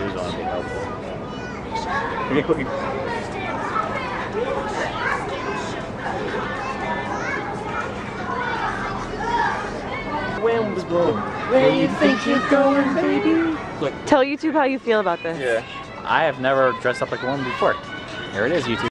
shoes on would be helpful. Okay, quick. Wind was blowing. Where you think you're going, baby? Tell YouTube how you feel about this. Yeah. I have never dressed up like a woman before. Here it is, YouTube.